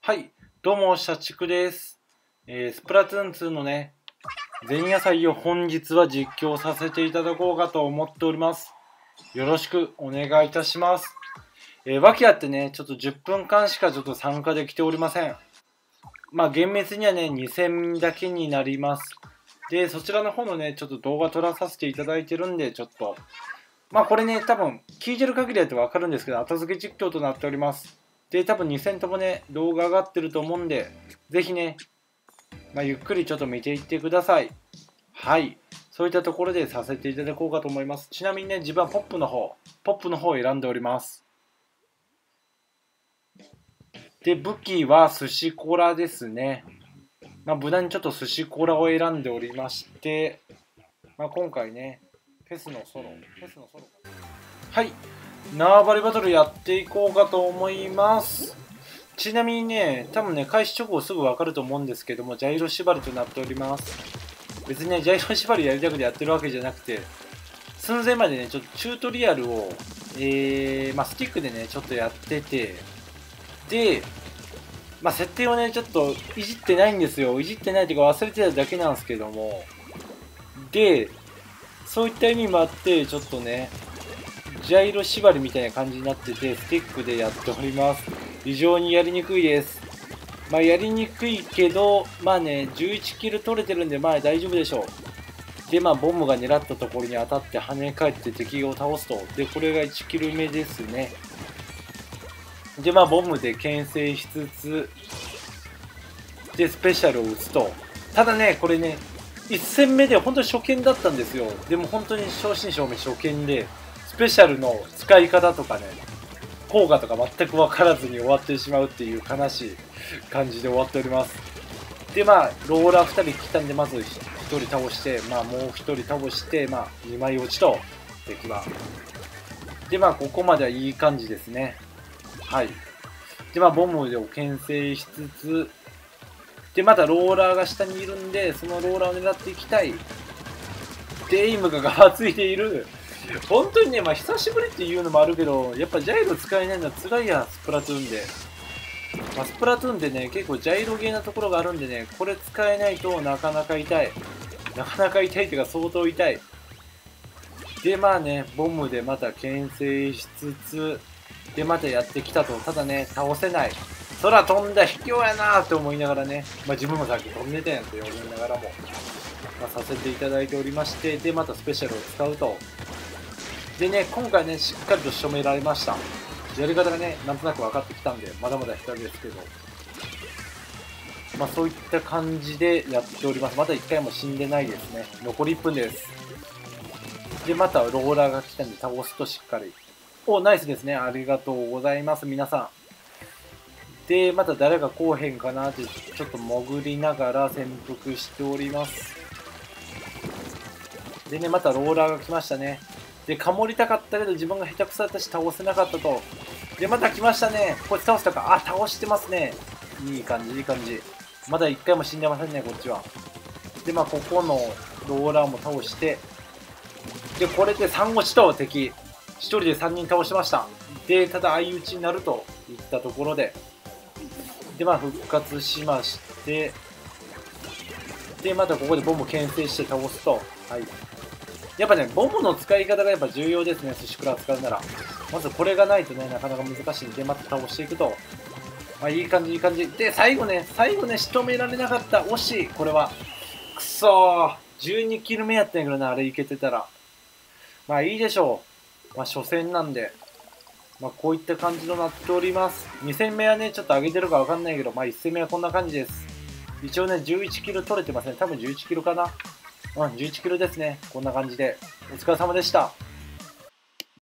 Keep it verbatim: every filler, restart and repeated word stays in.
はい、どうも、社畜です。えー、スプラトゥーンツーのね、前夜祭を本日は実況させていただこうかと思っております。よろしくお願いいたします。えー、訳あってね、ちょっとじゅっぷんかんしかちょっと参加できておりません。まあ、厳密にはね、に戦だけになります。で、そちらの方のね、ちょっと動画撮らさせていただいてるんで、ちょっと、まあこれね、多分、聞いてる限りだとわかるんですけど、後付け実況となっております。で、多分に戦ともね、動画上がってると思うんで、ぜひね、まあ、ゆっくりちょっと見ていってください。はい。そういったところでさせていただこうかと思います。ちなみにね、自分はポップの方、ポップの方を選んでおります。で、武器は寿司コラですね。まあ、無難にちょっと寿司コラを選んでおりまして、まあ、今回ね、フェスのソロ、フェスのソロ。はい。縄張りバトルやっていこうかと思います。ちなみにね、多分ね、開始直後すぐ分かると思うんですけども、ジャイロ縛りとなっております。別にね、ジャイロ縛りやりたくてやってるわけじゃなくて、寸前までね、ちょっとチュートリアルを、えー、まあ、スティックでね、ちょっとやってて、で、まあ、設定をね、ちょっといじってないんですよ。いじってないというか忘れてただけなんですけども、で、そういった意味もあって、ちょっとね、ジャイロ縛りみたいな感じになってて、スティックでやっております。非常にやりにくいです。まあやりにくいけど、まあね、じゅういちキル取れてるんで、まあ大丈夫でしょう。で、まあボムが狙ったところに当たって跳ね返って敵を倒すと。で、これがいちキル目ですね。で、まあボムで牽制しつつ、で、スペシャルを打つと。ただね、これね、いち戦目で本当に初見だったんですよ。でも本当に正真正銘初見で、スペシャルの使い方とかね、効果とか全く分からずに終わってしまうっていう悲しい感じで終わっております。で、まあ、ローラーふたり来たんで、まずひとり倒して、まあ、もうひとり倒して、まあ、にまい落ちと、敵は。で、まあ、ここまではいい感じですね。はい。で、まあ、ボムを牽制しつつ、で、またローラーが下にいるんで、そのローラーを狙っていきたい。で、エイムががわついている。本当にね、まあ久しぶりっていうのもあるけど、やっぱジャイロ使えないのは辛いや、スプラトゥーンで。まあ、スプラトゥーンでね、結構ジャイロゲーなところがあるんでね、これ使えないとなかなか痛い。なかなか痛いっていうか相当痛い。で、まあね、ボムでまた牽制しつつ、で、またやってきたと。ただね、倒せない。空飛んだ卑怯やなーって思いながらね、まあ自分もさっき飛んでたやんって思いながらも、まあ、させていただいておりまして、で、またスペシャルを使うと。でね、今回ね、しっかりと仕留められました。やり方がね、なんとなく分かってきたんで、まだまだ下手ですけど。まあそういった感じでやっております。まだいっかいも死んでないですね。残りいっぷんです。で、またローラーが来たんで倒すとしっかり。お、ナイスですね。ありがとうございます、皆さん。で、また誰が来おへんかなって、ちょっと潜りながら潜伏しております。でね、またローラーが来ましたね。で、かもりたかったけど自分が下手くそだったし倒せなかったと。で、また来ましたね。こいつ倒したか。あ、倒してますね。いい感じ、いい感じ。まだいっかいも死んでませんね、こっちは。で、まあ、ここのローラーも倒して。で、これでさん落ちと敵。ひとりでさんにん倒しました。で、ただ相打ちになるといったところで。で、まあ、復活しまして。で、またここでボム牽制して倒すと。はい。やっぱね、ボムの使い方がやっぱ重要ですね、寿司クラ使うなら。まずこれがないとね、なかなか難しいんで、また倒していくと。まあいい感じ、いい感じ。で、最後ね、最後ね、仕留められなかった。惜しい、これは。くそー。じゅうにキル目やったんやけどな、あれいけてたら。まあいいでしょう。まあ初戦なんで。まあこういった感じとなっております。に戦目はね、ちょっと上げてるかわかんないけど、まあいち戦目はこんな感じです。一応ね、じゅういちキル取れてますね。多分じゅういちキルかな。うん、じゅういちキルですね。こんな感じで。お疲れ様でした。